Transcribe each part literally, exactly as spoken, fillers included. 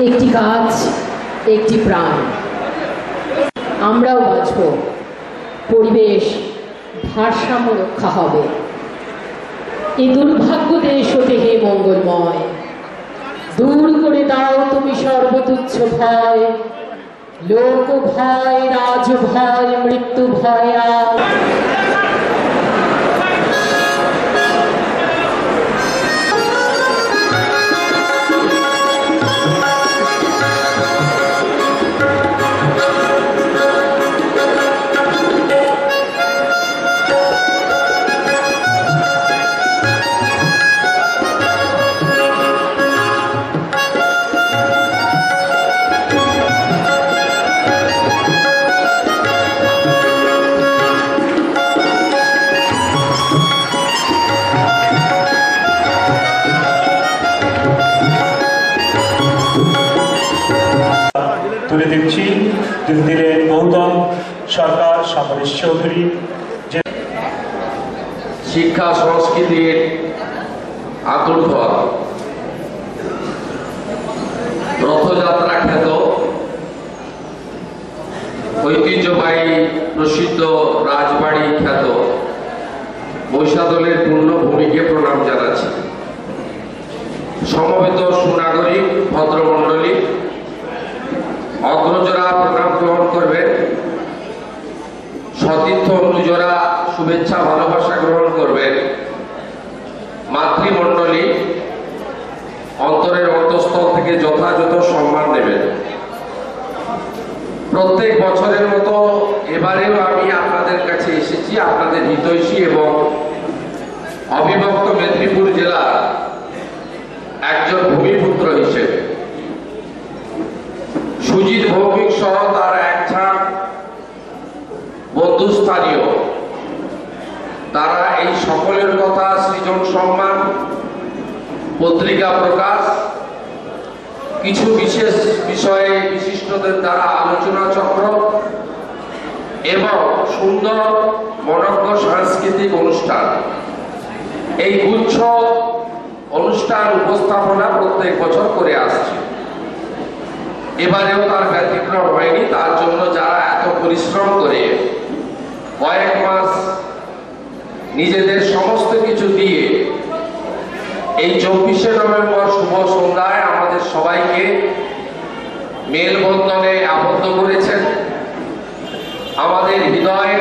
একটি গাছ, একটি প্রাণ। আমরাও বাঁচব, পরিবেশ ভারসাম্য রক্ষা হবে। এই দুর্ভাগ্য দেশ হতে হে মঙ্গলময়, দূর করে দাও তুমি সর্বতুচ্ছ ভয়, লোক ভয়, রাজ ভয়, মৃত্যু ভয়। আর তুলে দিচ্ছি দিল্লির গৌতম সরকার সাবরেশ চৌধুরী। শিক্ষা সংস্কৃতির আতুরঘর রথযাত্রা খ্যাত ঐতিহ্যবাহী প্রসিদ্ধ রাজবাড়ি খ্যাত বৈশাদলের পূর্ণভূমিকে প্রণাম জানাচ্ছি। সমবেত সুনাগরিক ভদ্রমণ্ডলী, অগ্রজরা প্রণাম গ্রহণ করবেন, সতীর্থ অনুজরা শুভেচ্ছা ভালোবাসা গ্রহণ করবেন, মাতৃমণ্ডলী অন্তরের অন্তঃস্থল থেকে যথাযথ সম্মান দেবেন। প্রত্যেক বছরের মতো এবারেও আমি আপনাদের কাছে এসেছি আপনাদের হিতৈষী এবং অবিভক্ত মেদিনীপুর জেলার একজন ভূমিপুত্র হিসেবে। সুজিত ভৌমিক সহ তার এক ঝাঁক বন্ধুস্থানীয় তারা এই সকলের কথা সৃজন সম্মান, পত্রিকা প্রকাশ, কিছু বিশেষ বিষয়ে বিশিষ্টদের দ্বারা আলোচনা চক্র এবং সুন্দর মনোজ্ঞ সাংস্কৃতিক অনুষ্ঠান, এই গুচ্ছ অনুষ্ঠান উপস্থাপনা প্রত্যেক বছর করে আসছে। এবারেও তার ব্যতিক্রম হয়নি। তার জন্য যারা এত পরিশ্রম করে কয়েক মাস নিজেদের সমস্ত কিছু দিয়ে এই চব্বিশে নভেম্বর শুভ সন্ধ্যায় আমাদের সবাইকে মেলবন্ধনে আবদ্ধ করেছেন, আমাদের হৃদয়ের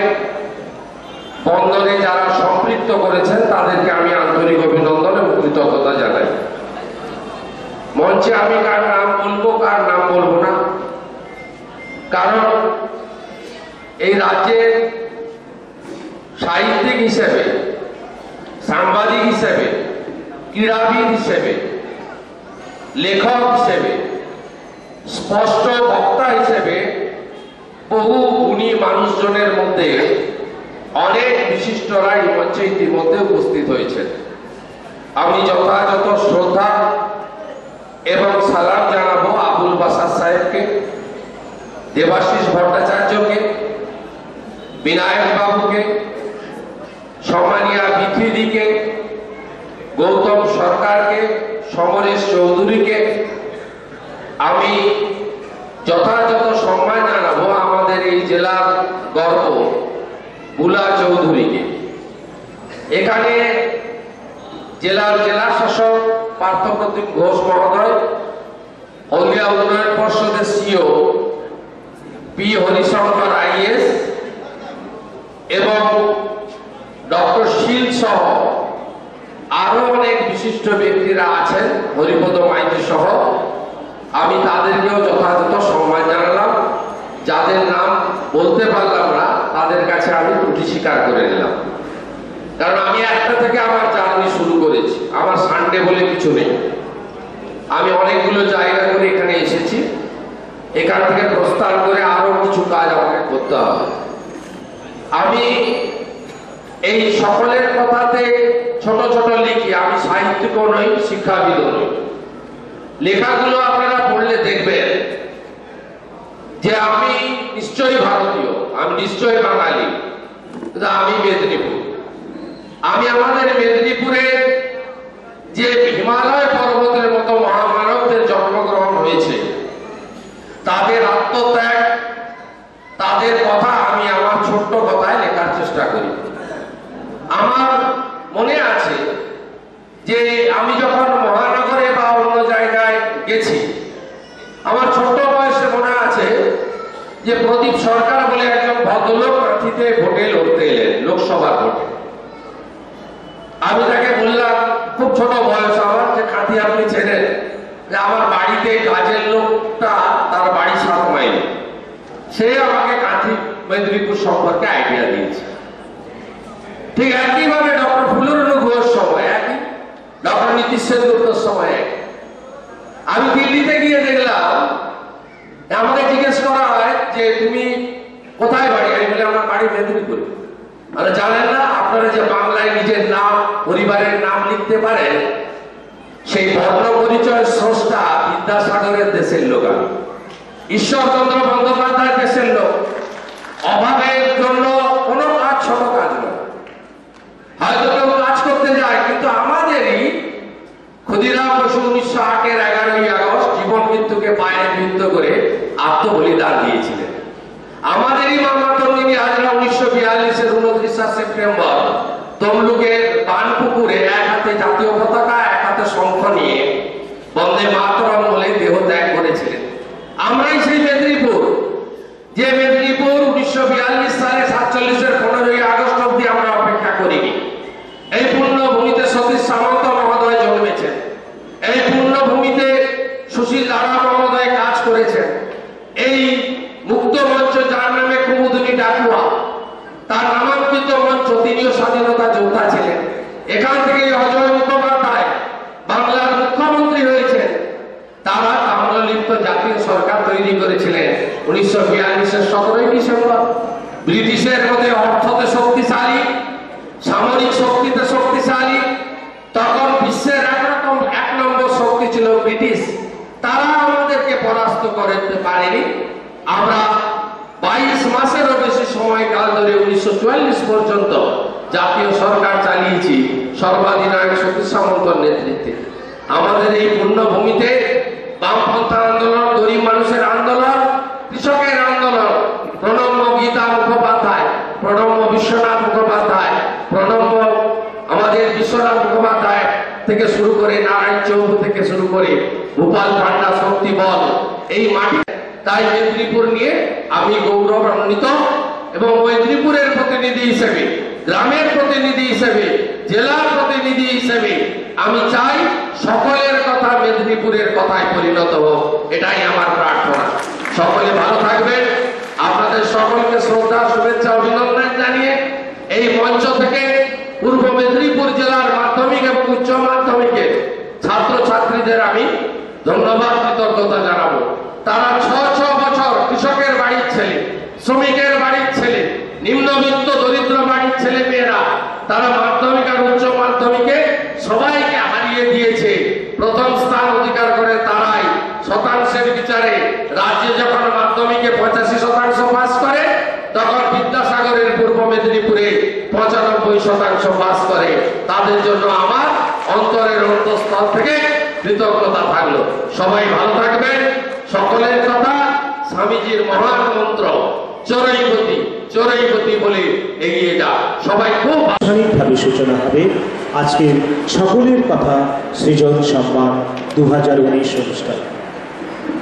বন্ধনে যারা সম্পৃক্ত করেছেন তাদেরকে আমি আন্তরিক অভিনন্দন এবং কৃতজ্ঞতা জানাই। মঞ্চে আমি কার নাম বলবো কার নাম বলবো না, কারণ এই রাজ্যের সাহিত্যিক হিসেবে, সাংবাদিক হিসেবে, ক্রীড়াবিদ হিসেবে, লেখক হিসেবে, স্পষ্ট বক্তা হিসেবে বহু গুণী মানুষজনের মধ্যে অনেক বিশিষ্টরা এই মঞ্চে ইতিমধ্যে উপস্থিত হয়েছেন। আমি যথাযথ শ্রদ্ধা এবং সালাম জানাবো আবুল বাসার সাহেবকে, দেবাশিস ভট্টাচার্যকে, বিনায়ক বাবুকে, সম্মানিয়া বিথিদিকে, গৌতম সরকারকে, সমরেশ চৌধুরীকে। আমি যথাযথ সম্মান জানাবো আমাদের এই জেলার গর্ব বুলা চৌধুরীকে। এখানে জেলার জেলা শাসক পার্থপ্রতিম ঘোষ মহোদয়, হলদিয়া উন্নয়ন পর্ষদের সিও পি হরিশঙ্কর আইএস এবং ডক্টর শীল সহ আরো অনেক বিশিষ্ট ব্যক্তিরা আছেন, হরিপদ মাইতি সহ। আমি তাদেরকেও যথাযথ সম্মান জানালাম। যাদের নাম বলতে পারলাম না তাদের কাছে আমি ত্রুটি স্বীকার করে নিলাম, কারণ আমি একটা থেকে আমার জার্নি শুরু করেছি। আমার সানডে বলে কিছু নেই। আমি অনেকগুলো জায়গা করে এখানে এসেছি, এখান থেকে প্রস্থান করে আরো কিছু কাজ আমাকে করতে হবে। আমি এই সকলের কথাতে ছোট ছোট লিখি। আমি সাহিত্যিকও নই, শিক্ষাবিদও নই। লেখাগুলো আপনারা পড়লে দেখবেন যে আমি নিশ্চয়ই ভারতীয়, আমি নিশ্চয়ই বাঙালি, কিন্তু আমি মেদিনীপুর। আমি আমাদের মেদিনীপুরে যে হিমালয় পর্বতের মতো মহামানবদের জন্মগ্রহণ হয়েছে শতাব্দীতে ভোটে লড়তে এলেন, লোকসভার ভোটে। আমি তাকে বললাম, খুব ছোট বয়স আমার, যে কাঁথি আপনি চেনেন? যে আমার বাড়িতে কাজের লোকটা, তার বাড়ি সাত মাইল। সে আমাকে কাঁথি মেদিনীপুর সম্পর্কে আইডিয়া দিয়েছে। ঠিক একইভাবে ডক্টর ফুলরনু ঘোষ সময় একই, ডক্টর নীতিশ সেনগুপ্তর সময় একই। আমি দিল্লিতে গিয়ে দেখলাম, আমাকে জিজ্ঞেস করা হয় যে তুমি কোথায় বাড়ি? আমি বলি আমার বাড়ি মেদিনীপুরে। মানে জানেন না, আপনারা যে বাংলায় নিজের নাম, পরিবারের নাম লিখতে পারেন, সেই বর্ণ পরিচয় স্রষ্টা বিদ্যাসাগরের দেশের লোক আমি, ঈশ্বরচন্দ্র বন্দ্যোপাধ্যায়ের দেশের লোক। অভাবের জন্য কোনো কাজ ছোট কাজ নয়, হয়তো কেউ কাজ করতে যায়, কিন্তু আমাদেরই ক্ষুদিরাম বসু উনিশশো আটের এগারোই আগস্ট জীবন মৃত্যুকে পায়ে বৃত্ত করে আত্মবলিদান দিয়েছিলেন। আমাদেরই মামাতঙ্গিনী হাজরা উনিশশো বিয়াল্লিশের উনত্রিশা সেপ্টেম্বর তমলুকের বানপুকুরে এক হাতে জাতীয় পতাকা, এক হাতে শঙ্খ নিয়ে বন্দে মাতরম বলে দেহ ত্যাগ করেছিলেন। আমরাই সেই মেদিনীপুর, যে মেদিনীপুর উনিশশো বিয়াল্লিশ সালে সাতচল্লিশের পনেরোই আগস্ট অব্দি আমরা অপেক্ষা করিনি। এই পূর্ণভূমিতে সতীশ সামন্ত মহোদয় জন্মেছেন, এই পূর্ণভূমিতে সুশীল লাড়া মহোদয় কাজ করেছেন। এই মুক্ত মঞ্চ, যার নামে কুমুদিনী ডাকুয়া, তার নামাঙ্কিত মঞ্চ, তিনিও স্বাধীনতা যোদ্ধা ছিলেন। এখান থেকে অজয় মুখোপাধ্যায় বাংলার মুখ্যমন্ত্রী হয়েছেন। তারা তাম্রলিপ্ত জাতীয় সরকার তৈরি করেছিলেন উনিশশো বিয়াল্লিশের সতেরোই ডিসেম্বর। ব্রিটিশের মধ্যে অর্থতে শক্তিশালী, সামরিক শক্তিতে শক্তিশালী, তখন বিশ্বের একরকম এক নম্বর শক্তি ছিল ব্রিটিশ। তারা আমাদেরকে পরাস্ত করতে পারেনি। আমরা বাইশ মাসেরও বেশি সময়কাল ধরে উনিশশো চুয়াল্লিশ পর্যন্ত জাতীয় সরকার চালিয়েছি সর্বাধিনায়ক সতীশ সামন্তর নেতৃত্বে। আমাদের এই পূর্ণভূমিতে বামপন্থা আন্দোলন, গরিব মানুষের আন্দোলন, কৃষকের আন্দোলন, প্রণম্য গীতা মুখোপাধ্যায়, প্রণম্য বিশ্বনাথ মুখোপাধ্যায়, প্রণম্য আমাদের বিশ্বনাথ মুখোপাধ্যায় থেকে শুরু করে নারায়ণ চৌধুরী থেকে শুরু করে গোপাল পান্ডা, শক্তি বল, এই মাটি। তাই মেদিনীপুর নিয়ে আমি গৌরবান্বিত, এবং মেদিনীপুরের প্রতিনিধি হিসেবে, গ্রামের প্রতিনিধি হিসেবে, জেলার প্রতিনিধি হিসেবে আমি চাই সকলের কথা মেদিনীপুরের কথায় পরিণত হোক। এটাই আমার প্রার্থনা। সকলে ভালো থাকবেন। আপনাদের সকলকে শ্রদ্ধা, শুভেচ্ছা, অভিনন্দন জানিয়ে এই মঞ্চ থেকে পূর্ব মেদিনীপুর জেলার মাধ্যমিক এবং উচ্চ মাধ্যমিকের ছাত্র ছাত্রীদের আমি ধন্যবাদ, কৃতজ্ঞতা জানাবো। তারা ছ ছ বছর কৃষকের বাড়ির ছেলে, শ্রমিকের বাড়ির ছেলে, নিম্নবিত্ত দরিদ্র বাড়ির ছেলে মেয়েরা, তারা মাধ্যমিক আর উচ্চ মাধ্যমিকে সবাইকে হারিয়ে দিয়েছে। প্রথম স্থান অধিকার করে তারাই শতাংশের বিচারে রাজ্যে যখন মাধ্যমিকে পঁচাশি শতাংশ পাস করে, তখন বিদ্যাসাগরের পূর্ব মেদিনীপুরে পঁচানব্বই শতাংশ পাস করে। তাদের জন্য আমার অন্তরের অন্তঃস্থল থেকে কৃতজ্ঞতা থাকলো। সবাই ভালো থাকবেন। সকলের কথা স্বামীজির মহান মন্ত্র চরৈবতী চরৈবতী বলে এগিয়ে যা। সবাই খুব আনুষ্ঠানিকভাবে সূচনা হবে আজকের সকলের কথা সৃজন সম্মান দু হাজার উনিশ অনুষ্ঠান।